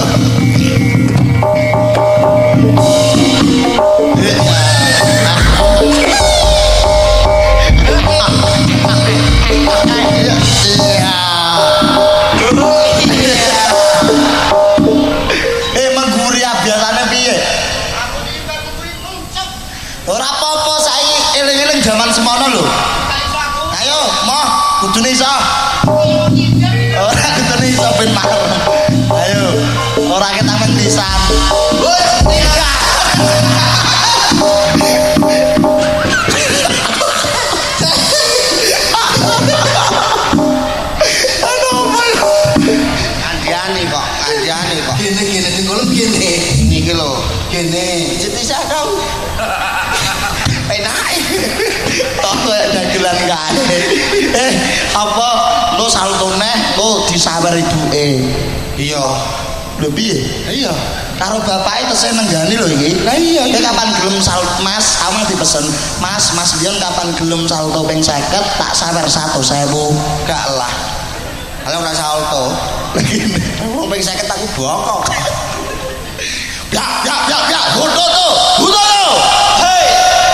Ora apa-apa saiki eling-eling jaman semono lho. Ayo, moh, kudune iso. Ora kudune iso ben mar. Ayo, ora ketak mentisan. Wes, tiga. Kandiane kok, kandiane kok. Gene gene ning kono gene. Niki lho, gene. Cetisa kau. Enak. Oh, dagelan kae. Eh, apa lo salto neh, lo disawer ibuke. Iya. Lho piye? Iya. Karo bapake tesih nenggani lho iki. Lah iya. Iki kapan gelem salto Mas, kamu dipesen. Mas, Mas Dion kapan gelem salto ping seket tak sawer seratus ribu. Gak lah. Kalau ora salto. Wong ping seket aku bokok. Ya, ya, ya, ya. Foto tuh. Foto tuh. Hei.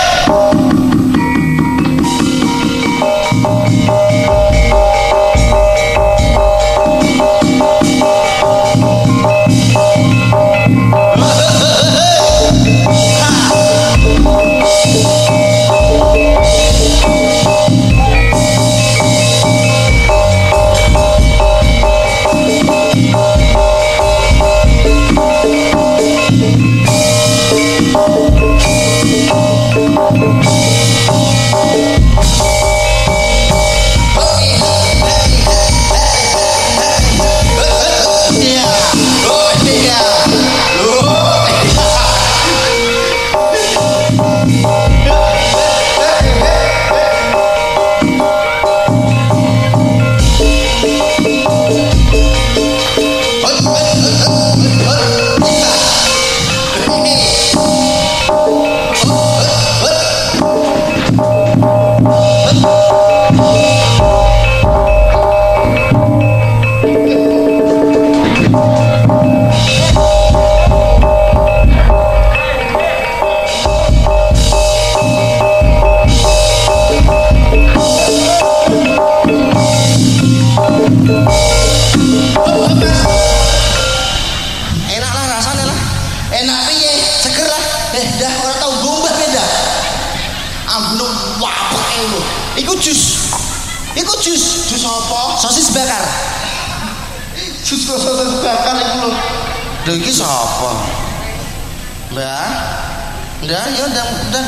Sosis bakar. Jus sosis bakar iku lho. Lho iki sapa? Mbah. Ndak yo ndang ndang.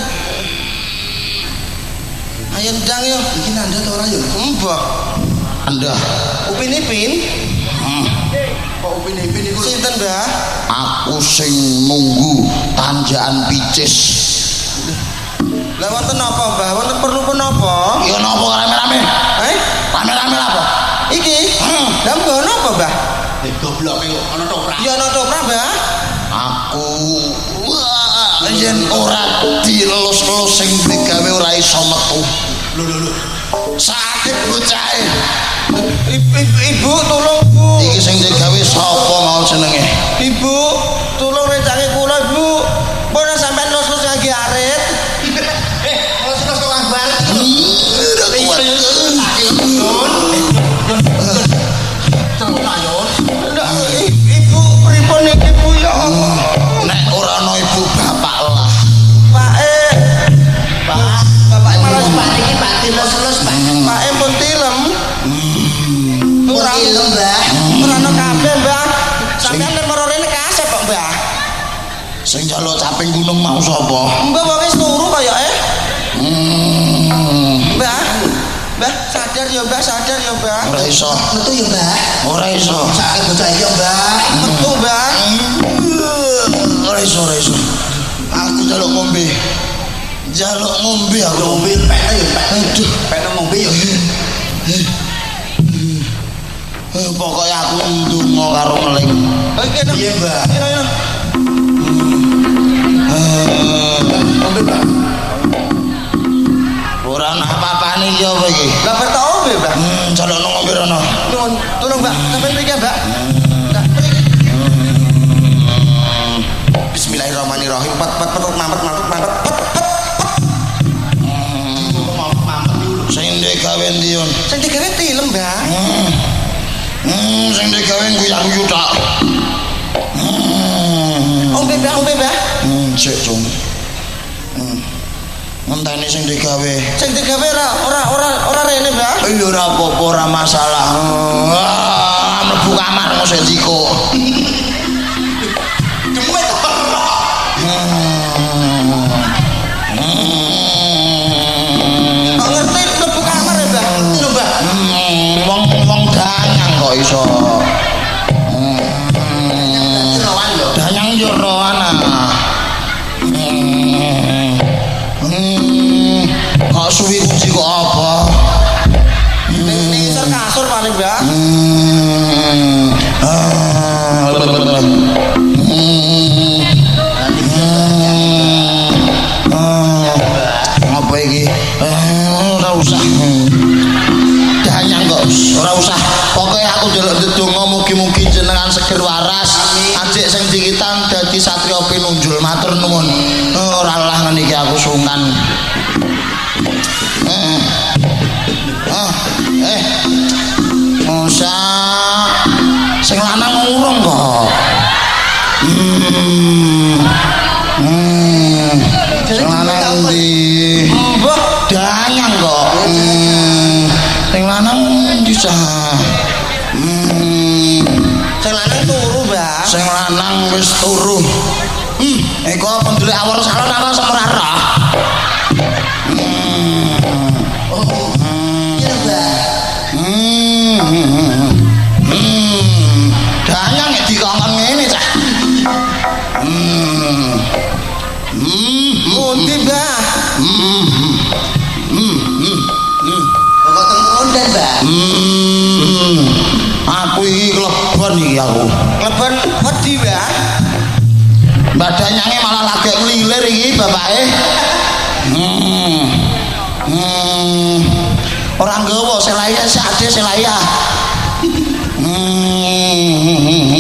Ayo ndang yo. Iki nanda ta ora yo? Mbah. Anda. Upin Ipin. Hmm. Kok Upin Ipin iku sinten, Mbah? Aku sing nunggu tanjakan picis. Lah wonten apa, Mbah? Wonten perlu menapa? Ya napa rame-rame? Eh? Rame-rame apa? Iki? Hmm. Lah mbah napa, Mbah? Eh goblok iki ana toprak. Ya ana toprak, Mbah. Aku wah yen ora dilelus-elus sing digawe ora iso metu. Lho lho lho. Sakit bocahe. Ibu tolong, Bu. Iki sing digawe sapa mau jenenge? Ibu, tolong rencange kula, Ibu. Pun sampean los-los lagi arit. Eh, los-los kok lamban. Ibu pripun iki, Bu ya? Nek ora ana ibu bapak lah. Pak eh. Pak, Bapak malah Pak iki Pak dilus-elus Pak. Pak eh pun tilem. Ora tilem, Mbah. Ora ana kabeh, Mbah. Sampeyan nek maro rene kasep kok, Mbah. Sing njaluk caping gunung mau sapa? Mbah kok wis turu kaya eh. Hmm. Mbah. Mbah, sadar ya, Mbah, sadar ya, Mbah. Ora iso. Metu ya, Mbah. Ora iso. Sakit bocah iki, Mbah. Metu, Mbah. Ora iso, ora iso. Aku njaluk ngombe. Njaluk ngombe aku. Ngombe pek ya, pek. Aduh, pek ngombe ya. Eh, pokoknya aku ndonga karo ngeling. Oke, Piye, Mbah? Ayo, ayo. Ngombe, Mbah. Ora ana apa-apane iki apa iki? Lah bertau ombe, Mbah. Hmm, njaluk ngombe rono. Nuwun, tolong, Mbak. Sampeyan mriki, Mbak. Nah, mriki. Bismillahirrahmanirrahim. Pat pat pat mampet mampet mampet. Sing digawe ndion. Sing digawe tilem, Mbah. Hmm. Hmm, sing digawe guyu-guyu tak. Hmm. Ombe, Mbah, ombe, Mbah. Hmm, sik, Cung. Hmm. Ngenteni sing digawe. Sing digawe ora ora ora ora rene, Mbah. Iya ora apa-apa, ora masalah. Wah, mlebu kamar kok sik diko. Demet. Kok ngerti mlebu kamar ya, Mbah? Lho, Mbah. Hmm, wong wong danyang kok iso. Hmm. Danyang yo roan ah. Hmm. Hmm. Kok suwi kunci kok apa? Ning isor kasur paling, Mbah. Hmm. Ah. apa iki? Eh, ora usah. Danyang kok, ora usah. Pokoke aku njaluk ndedonga mugi-mugi jenengan seger waras. Ajik sing dikitan dadi satriya pinunjul. Matur nuwun. Ora lah ngene iki aku sungkan. Heeh. Ah, eh. Musa sing lanang urung kok. Hmm. Hmm. Sing lanang ndi? Mbah danyang kok. Hmm. Sing lanang bisa. Hmm. Sing lanang turu, Mbah. Sing lanang wis turu. Hmm, iku apa ndelik awor salon apa semrara? Hmm. Oh. Iya, Mbah. Hmm. Hmm. Danyang nek dikongkon ngene, Cak. Hmm. Hmm. Mundi, Mbah. Hmm. Hmm. Hmm. Kok teng rondan, Mbah? Hmm. Aku iki klebon iki aku. Klebon wedi, Mbah. Mbak Danyange malah lagi ngelilir iki bapake. Hmm. Hmm. Ora nggawa selaya sade selaya. Hmm.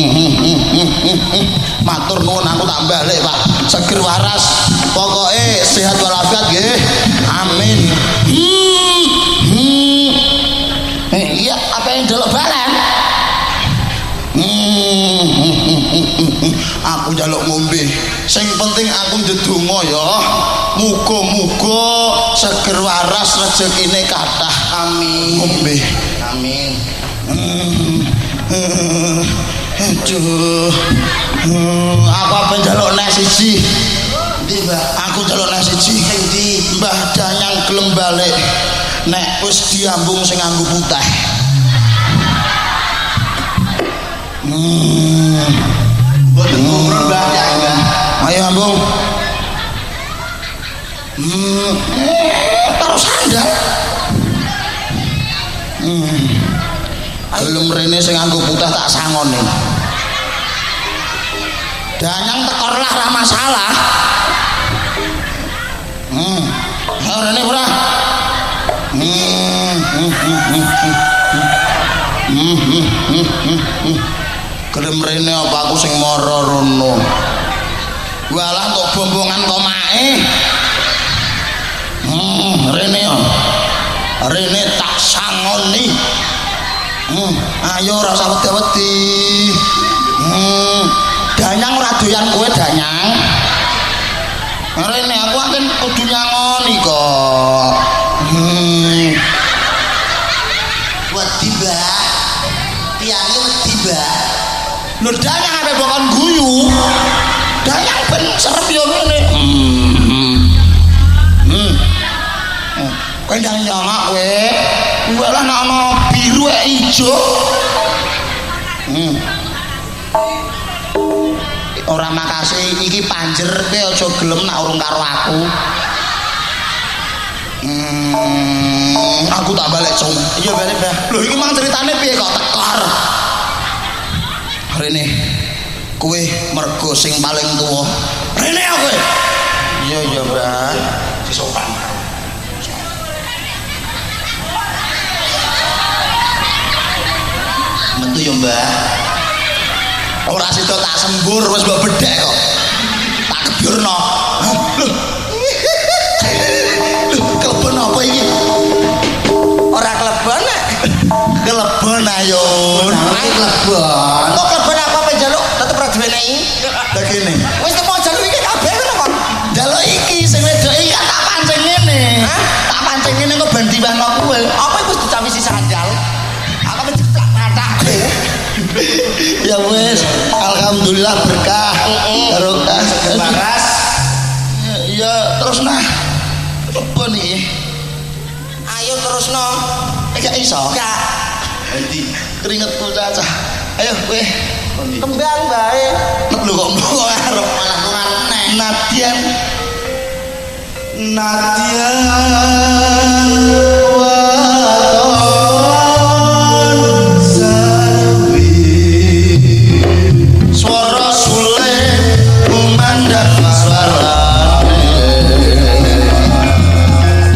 Matur nuwun aku tak balik, Pak. Seger waras. Pokoke sehat walafiat nggih. Amin. Hmm. Hmm. Eh, iya, apa yang delok balen? Hmm. Aku njaluk ngombe. Sing penting aku ndedonga ya. Muga-muga seger waras rezekine kathah. Amin. Ngombe. Amin. Hmm. Aduh. Hmm. Aku apa njaluk nek siji. Ndi, Mbah? Aku njaluk nek siji. Sing ndi? Mbah Danyang gelem balik. Nek wis diambung sing nganggo putih. Hmm. Boten ngobrol, Mbah, ya, Mbah. Ayo ambung. Hmm. Terus sandal. Hmm. Gelem rene sing nganggo putih tak sangone. Danyang tekorlah ra masalah. Hmm. Ayo rene ora. Hmm. Hmm. Hmm. Hmm. Hmm. Hmm. Gelem rene apa aku sing mara rono. Walah kok bombongan kok mae. Hmm, rene yo. Rene tak sangoni. Hmm, ayo ora usah wedi-wedi. Hmm, Danyang ora doyan kowe Danyang. Rene aku akan kudu nyangoni kok. Hmm. Wedi, Mbah. Tiange wedi, Mbah. Lho Danyang ape bokon guyu. Danyang ben serep yo ngene. Hmm. Hmm. Kowe ndang nyongok kowe. Kowe lah nek ana biru e ijo. Hmm. Ora makasih iki panjer kowe aja gelem nak urung karo aku. Hmm. Aku tak balik cung. Iya, balik, Mbah. Lho iki mang ceritane piye kok tekor? Rene kowe mergo sing paling tuwa. Rene ya kowe. Iya, iya, Mbah. Disopan. Metu yo, Mbah. Ora sida tak sembur wis mbok bedhek kok. Tak kebyurno. Lho. Lho, kelebon apa iki? Ora klebon nek. Kelebon ayo. Ae klebon. Kok klebon apa apa njaluk tetep ora diwenehi. Lah kene. Wis teko njaluk iki kabeh ngono kok. Njaluk iki sing wedok iki tak pancing ngene. Tak pancing ngene kok ben diwehno kowe. Apa iku wis dicawisi sandal? Apa menceplak mataku? Ya wes, alhamdulillah berkah. Barokah Seger waras. Ya terus nah. Apa nih? Ayo terusno. Gak iso. Gak. Endi keringetku cacah. Ayo kowe. Kembang bae. Lho kok mbok arep malah kurang neh. Nadian. Nadian waton sawi. Suara sule kumandang suarane.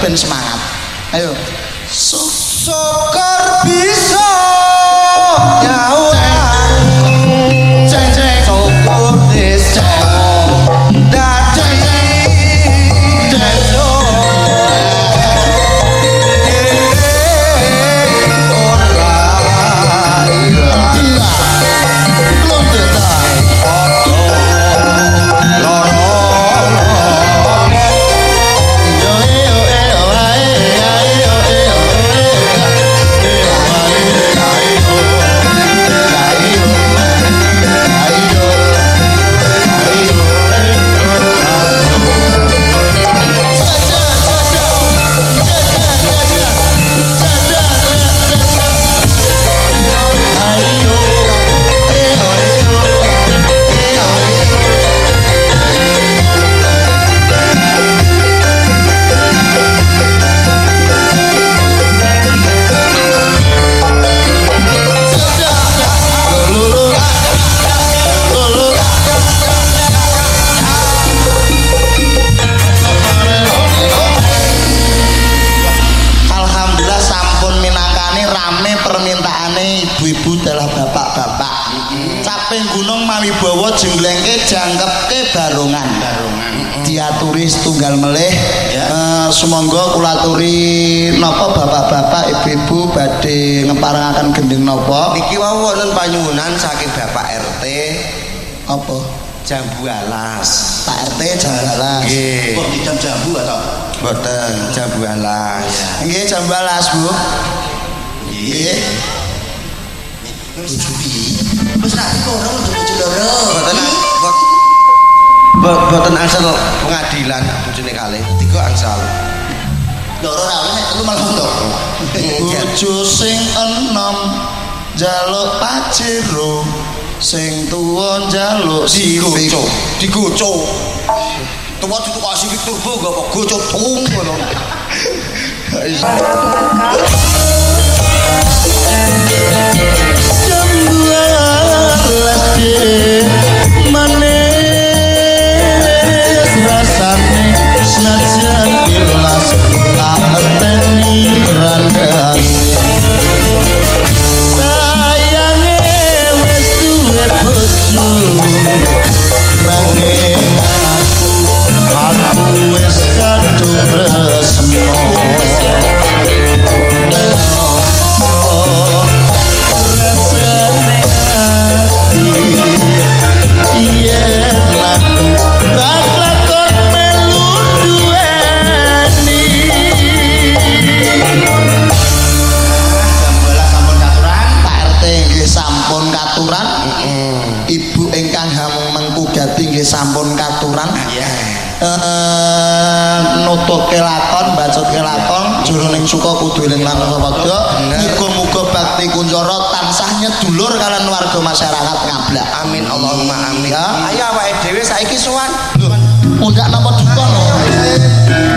ben semangat. Ayo. Syukur bisa nyawang Ceng ceng syukur bisa dadi dedo ora ilang belum detai. loro Yo yo yo ae ayo yo Alhamdulillah sampun minangkani rame permintaane ibu-ibu dalah bapak-bapak. Caping gunung mawibawa jenglengke jangkepke barongan. Barongan. Diaturi setunggal melih. Eh, sumangga kula aturi napa bapak-bapak ibu-ibu badhe ngeparengaken gending napa? niki wau wonten panyuwunan saking Bapak R T Apa? Jambu Alas. Pak R T Jambalas. Nggih. Kok dicam jambu atau? Boten Jambu Alas. Nggih Jambalas, Bu. Nggih. Wis ra dikorong bojo loro. Boten bot- boten angsal pengadilan bojone kalih. Tiga angsal. Loro ra oleh telu malah untuk. Bojo sing enom njaluk pajero, sing tuwa njaluk siwik. Digoco, digoco. Tuwa ditukok siwik turbo gak kok goco tung ngono. Jambalas de manis rasane senajan ilas tak ngerteni randang. Sayange wis duwe bojo nanging aku wis kadung resno. Ibu ingkang hamung mengku gati nggih sampun katuran. Eh nutuke lakon, bacotke lakon, jroning suka kudu eling lan wadya. Muga-muga bakti kuncara tansah nyedulur kaliyan warga masyarakat ngablak. Amin Allahumma amin. Ya. Ayo awake dhewe saiki sowan. Lho, undak napa duka lho.